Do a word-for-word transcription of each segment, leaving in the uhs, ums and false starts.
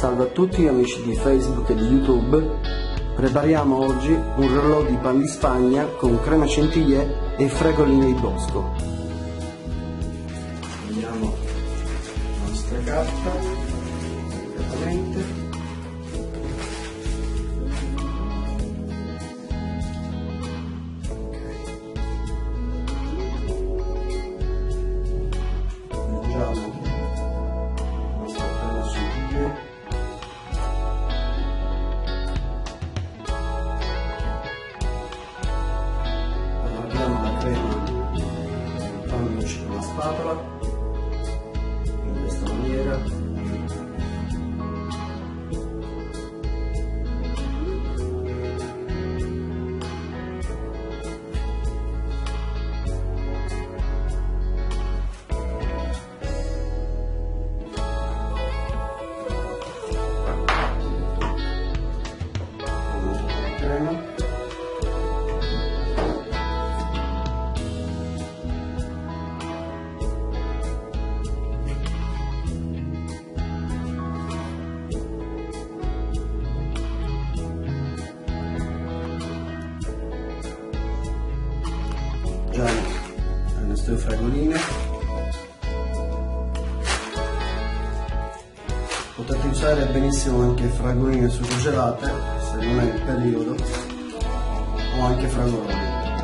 Salve a tutti gli amici di Facebook e di YouTube. Prepariamo oggi un rollò di pan di Spagna con crema centiglie e fregoline di bosco. Prendiamo la nostra carta, direttamente. Con la spatola in questa maniera, crema. Le nostre fragoline, potete usare benissimo anche fragoline surgelate se non è il periodo, o anche fragoloni.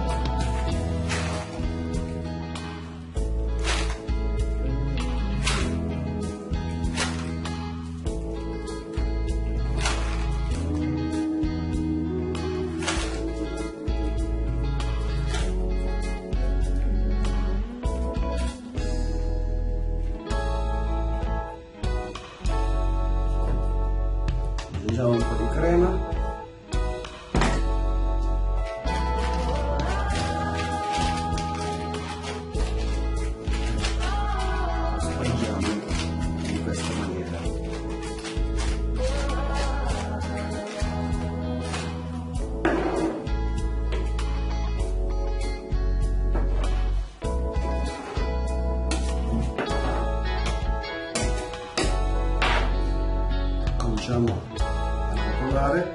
Aggiungiamo un po' di crema, spargiamo in questa maniera. Cominciamo a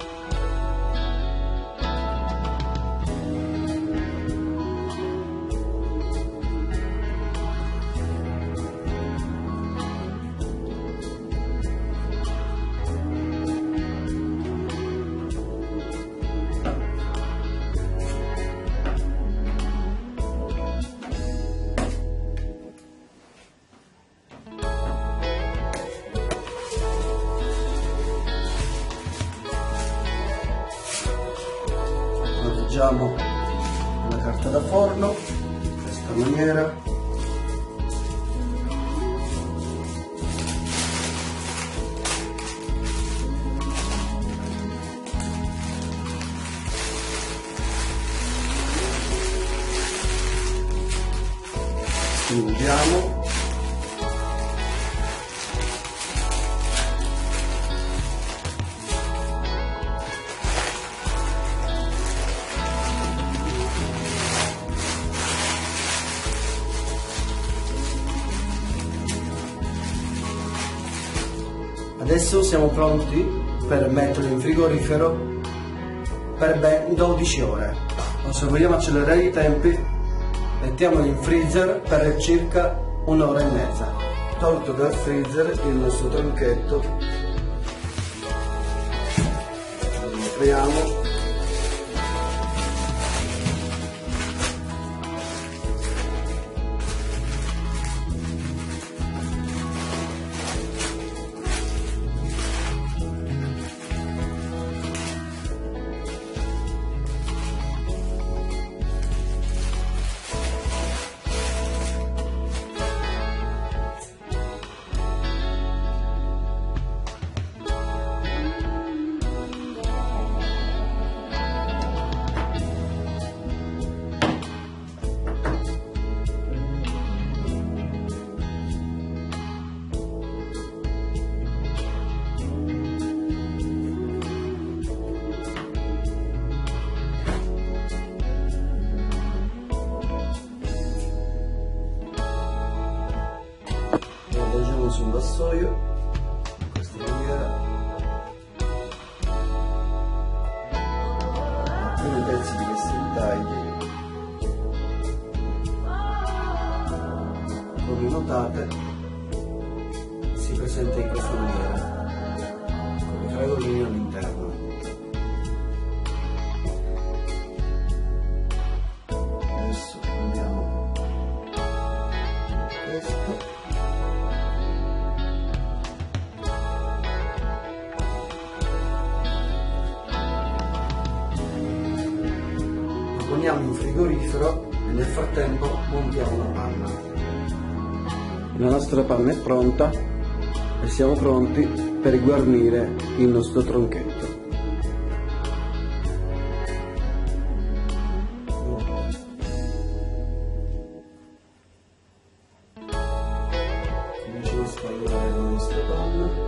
appoggiamo la carta da forno in questa maniera, stringiamo. Adesso siamo pronti per metterlo in frigorifero per ben dodici ore. Se vogliamo accelerare i tempi, mettiamolo in freezer per circa un'ora e mezza. Tolto dal freezer il nostro tronchetto, lo apriamo. sul vassoio in questa maniera. tagli. Come notate si presenta in questa maniera, con le fregoline all'interno. Adesso prendiamo questo, lo poniamo in frigorifero e nel frattempo montiamo la panna. La nostra panna è pronta e siamo pronti per guarnire il nostro tronchetto. Cominciamo a spallare la nostra panna.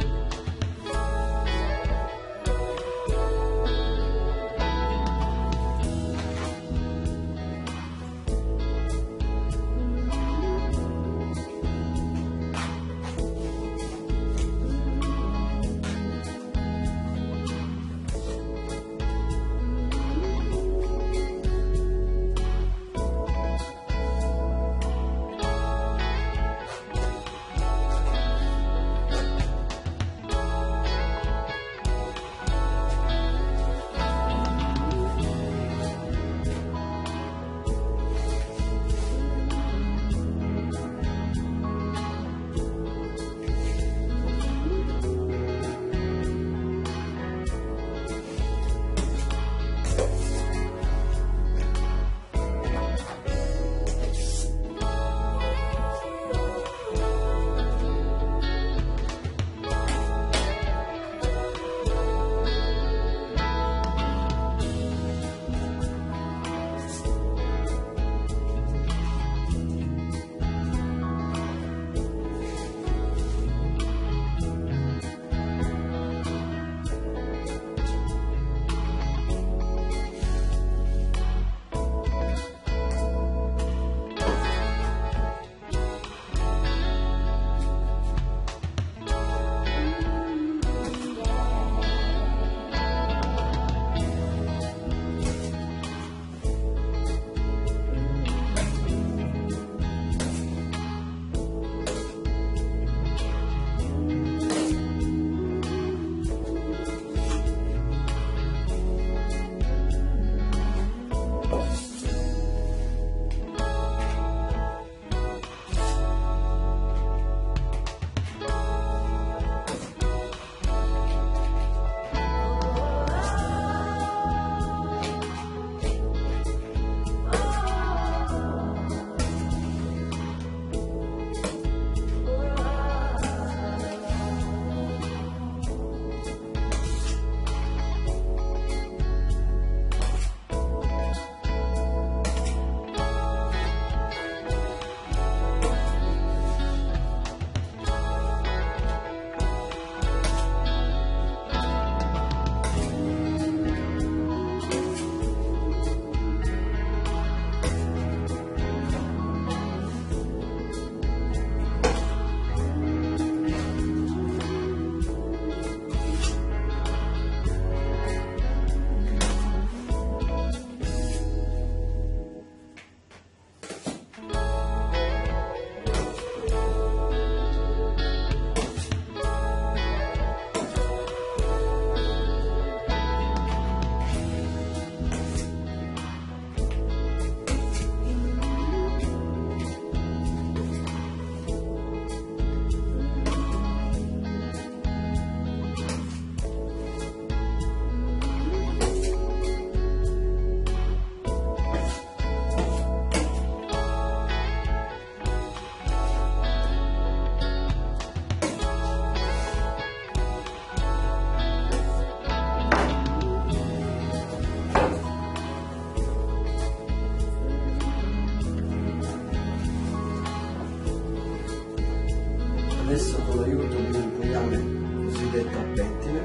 Adesso con l'aiuto di un legame cosiddetto a pettine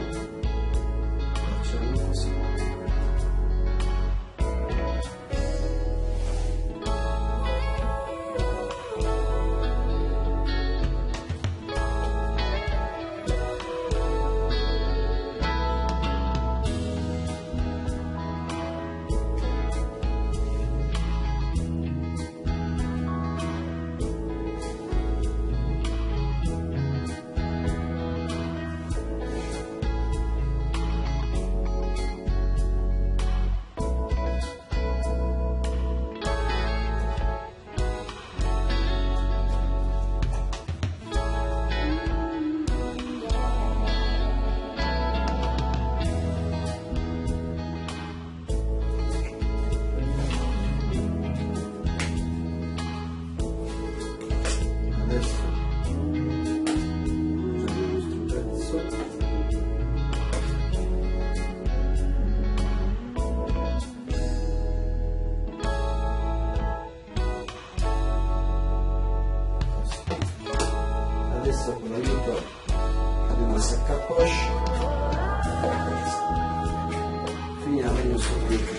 facciamo così. adesso con l'aiuto di una sacca poche finiamo il nostro trick.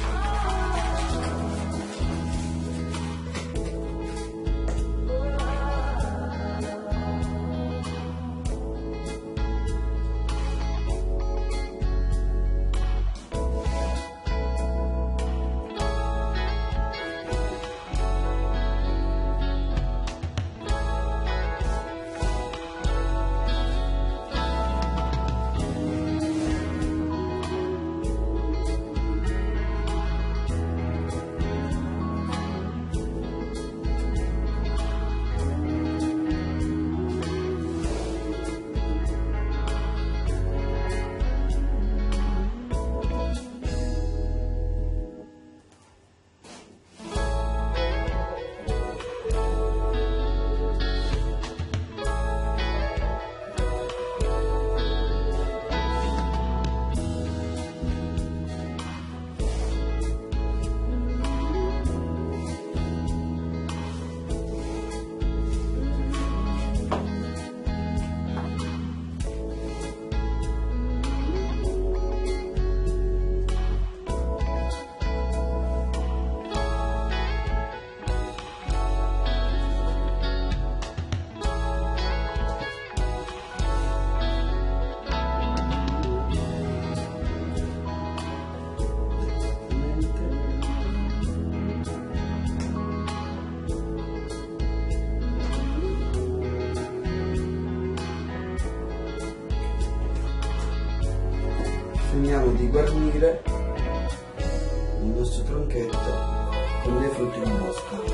Finiamo di guarnire il nostro tronchetto con dei frutti di bosco.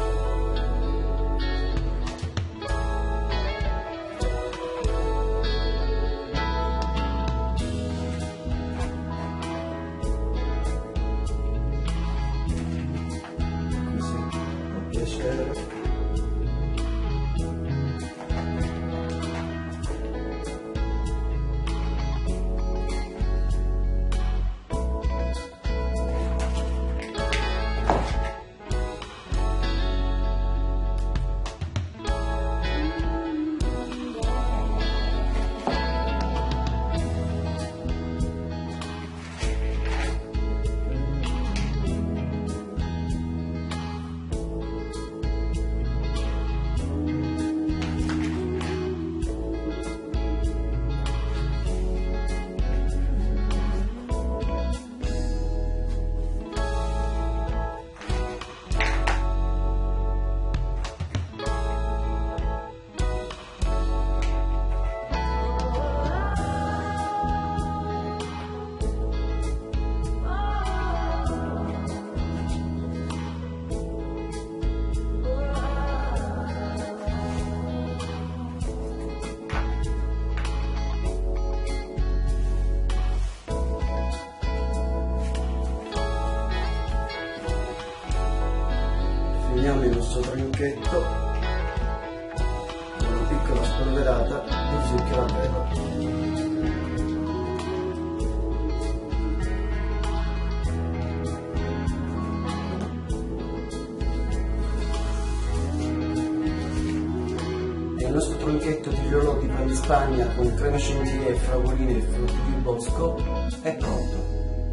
Così, a piacere. Finiamo il nostro tronchetto con una piccola spolverata di zucchero a velo. E il nostro tronchetto di rirolotti pan di Spagna con crema chantilly, fragolini e frutti di bosco è pronto.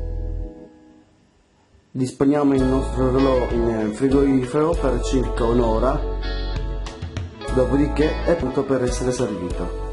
Disponiamo il nostro relò in frigorifero per circa un'ora, dopodiché è pronto per essere servito.